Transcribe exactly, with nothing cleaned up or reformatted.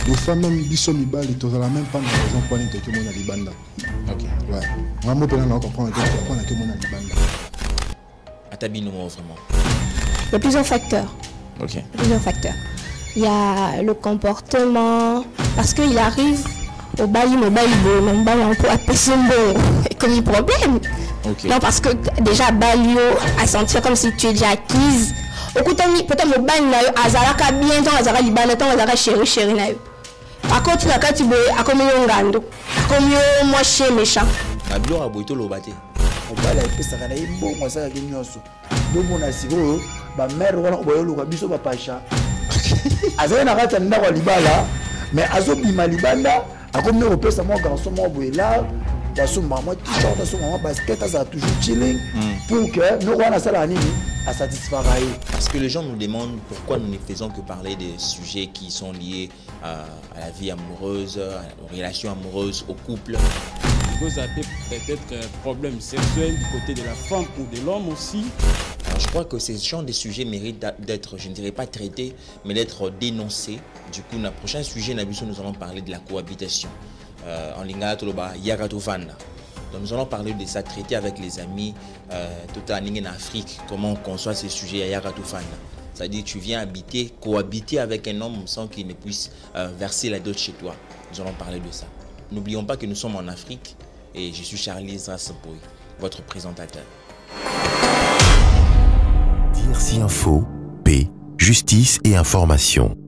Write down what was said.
Des fois même biso mibali tozala même pas na raison pour nete ke mona libanda. OK. Ouais. Moi mo pena na comprendre que pour na ke mona libanda. Atabino vraiment. Il y a plusieurs facteurs. OK. Plusieurs facteurs. Il y a le comportement parce qu'il arrive au bail au bail bon bail on peut appeler ça comme un problème. OK. Non parce que déjà balio à sentir comme si tu es déjà acquise. Peut-être le bail na yo azalaka bien tant azalaka libanda tant azalaka chéri chéri na yo. Par contre la kati boy akomi ngando. Akomi moi chez méchant. Na bilo aboito lobate. Obala epesa kana imbongo asaka kinyoso. Donc on a siro ba mère wana boyolo ka biso ba pacha. Azana na kata ndako libala mais azo bima libanda akomi opesa mo garçon mo boy là baso maman t-shirt baso maman basket ça toujours chilling pour que nous on a ça la nini à satisfaire. Parce que les gens nous demandent pourquoi nous ne faisons que parler des sujets qui sont liés à, à la vie amoureuse, aux relations amoureuses, au couple. Vous avez peut-être un problème sexuel du côté de la femme ou de l'homme aussi. Alors, je crois que ces genres de sujets méritent d'être, je ne dirais pas traités, mais d'être dénoncés. Du coup, dans le prochain sujet, nous allons parler de la cohabitation. Euh, en lingala toloba yagatofanda. Donc nous allons parler de ça, traiter avec les amis euh, tout en Afrique, comment on conçoit ces sujets à yagatofanda. C'est-à-dire tu viens habiter, cohabiter avec un homme sans qu'il ne puisse euh, verser la dot chez toi. Nous allons parler de ça. N'oublions pas que nous sommes en Afrique et je suis Charlie Zrasboy, votre présentateur. D R C Info, paix, justice et information.